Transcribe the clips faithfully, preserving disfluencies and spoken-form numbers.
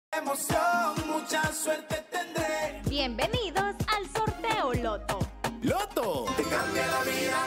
Emoción, mucha suerte tendré. Bienvenidos al sorteo Loto. Loto te cambia la vida.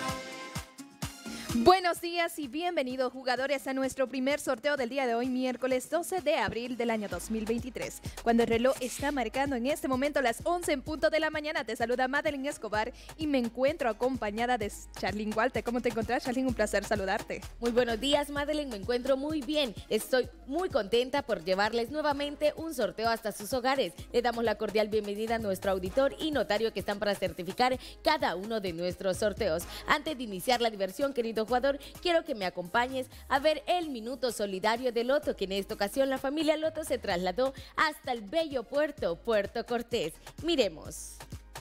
Buenos días y bienvenidos jugadores a nuestro primer sorteo del día de hoy, miércoles doce de abril del año dos mil veintitrés. Cuando el reloj está marcando en este momento las once en punto de la mañana, te saluda Madeline Escobar y me encuentro acompañada de Charlene Walter. ¿Cómo te encuentras, Charlene? Un placer saludarte. Muy buenos días, Madeline, me encuentro muy bien. Estoy muy contenta por llevarles nuevamente un sorteo hasta sus hogares. Le damos la cordial bienvenida a nuestro auditor y notario que están para certificar cada uno de nuestros sorteos. Antes de iniciar la diversión, querido jugador, quiero que me acompañes a ver el minuto solidario de Loto, que en esta ocasión la familia Loto se trasladó hasta el bello puerto, Puerto Cortés. Miremos.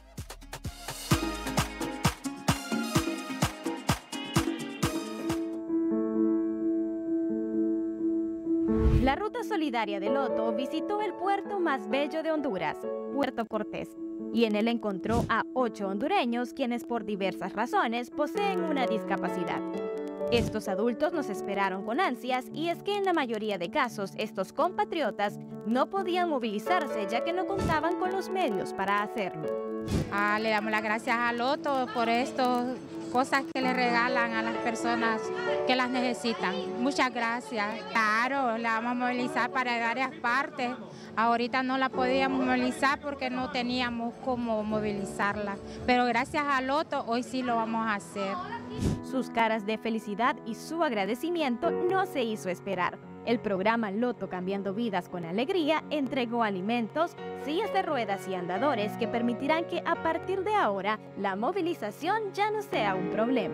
La ruta solidaria de Loto visitó el puerto más bello de Honduras, Puerto Cortés, y en él encontró a ocho hondureños quienes por diversas razones poseen una discapacidad. Estos adultos nos esperaron con ansias y es que en la mayoría de casos estos compatriotas no podían movilizarse ya que no contaban con los medios para hacerlo. Ah, le damos las gracias a Loto por estas cosas que le regalan a las personas que las necesitan. Muchas gracias. Claro, la vamos a movilizar para varias partes. Ahorita no la podíamos movilizar porque no teníamos cómo movilizarla. Pero gracias a Loto hoy sí lo vamos a hacer. Sus caras de felicidad y su agradecimiento no se hizo esperar. El programa Loto Cambiando Vidas con Alegría entregó alimentos, sillas de ruedas y andadores que permitirán que a partir de ahora la movilización ya no sea un problema.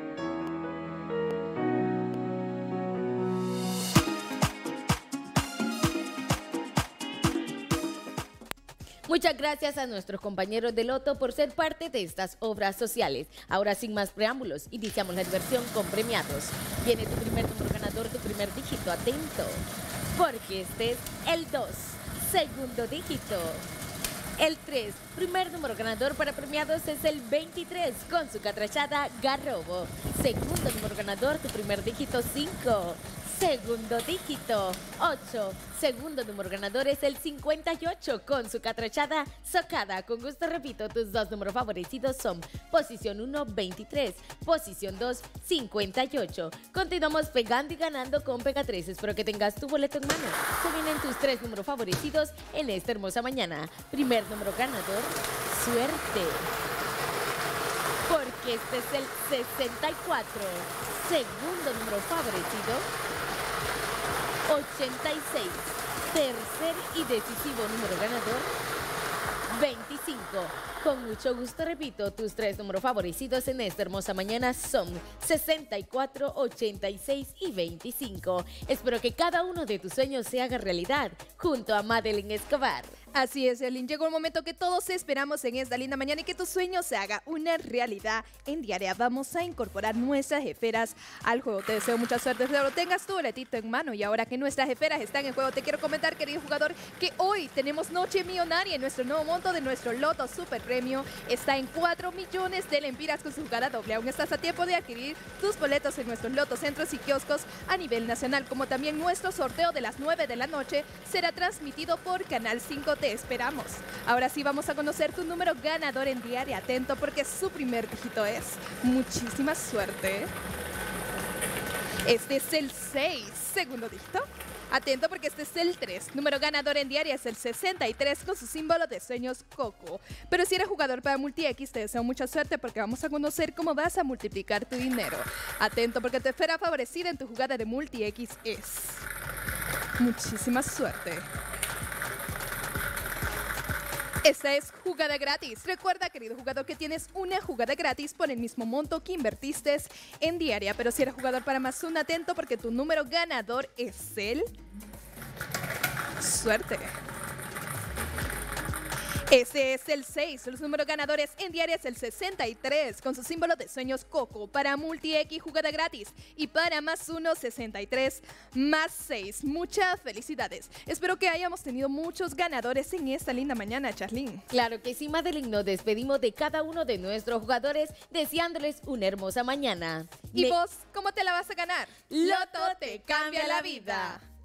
Muchas gracias a nuestros compañeros de Loto por ser parte de estas obras sociales. Ahora, sin más preámbulos, iniciamos la diversión con premiados. Viene tu primer número ganador, tu primer dígito, atento, porque este es el dos, segundo dígito. El tres, primer número ganador para premiados es el veintitrés, con su catrachada Garrobo. Segundo número ganador, tu primer dígito, cinco. Segundo dígito, ocho. Segundo número ganador es el cincuenta y ocho con su catrachada Socada. Con gusto repito, tus dos números favorecidos son posición uno, veintitrés, posición dos, cincuenta y ocho. Continuamos pegando y ganando con Pega tres. Espero que tengas tu boleto en mano. Se vienen tus tres números favorecidos en esta hermosa mañana. Primer número ganador, suerte. Porque este es el sesenta y cuatro. Segundo número favorecido, ochenta y seis. Tercer y decisivo número ganador, veinticinco. Con mucho gusto repito, tus tres números favorecidos en esta hermosa mañana son sesenta y cuatro, ochenta y seis y veinticinco. Espero que cada uno de tus sueños se haga realidad junto a Madeline Escobar. Así es, Charlene. Llegó el momento que todos esperamos en esta linda mañana y que tu sueño se haga una realidad. En Diaria vamos a incorporar nuestras jeferas al juego. Te deseo mucha suerte, espero tengas tu boletito en mano. Y ahora que nuestras jeferas están en juego, te quiero comentar, querido jugador, que hoy tenemos Noche Millonaria en nuestro nuevo monto de nuestro Loto Super Premio. Está en cuatro millones de lempiras con su jugada doble. Aún estás a tiempo de adquirir tus boletos en nuestros Loto Centros y kioscos a nivel nacional, como también nuestro sorteo de las nueve de la noche será transmitido por Canal cinco. Te esperamos. Ahora sí vamos a conocer tu número ganador en Diaria. Atento porque su primer dígito es muchísima suerte. Este es el seis, segundo dígito. Atento porque este es el tres. Número ganador en Diaria es el sesenta y tres con su símbolo de sueños Coco. Pero si eres jugador para Multi-X, te deseo mucha suerte porque vamos a conocer cómo vas a multiplicar tu dinero. Atento porque tu esfera favorecida en tu jugada de Multi-X es muchísima suerte. Esta es jugada gratis. Recuerda, querido jugador, que tienes una jugada gratis por el mismo monto que invertiste en Diaria. Pero si eres jugador para más uno, atento porque tu número ganador es el... Suerte. Ese es el seis. Los números ganadores en Diaria es el sesenta y tres con su símbolo de sueños Coco. Para Multi-X, jugada gratis. Y para más uno, sesenta y tres más seis. Muchas felicidades. Espero que hayamos tenido muchos ganadores en esta linda mañana, Charlene. Claro que sí, Madeline. Nos despedimos de cada uno de nuestros jugadores deseándoles una hermosa mañana. ¿Y Me... vos cómo te la vas a ganar? Loto te cambia la vida.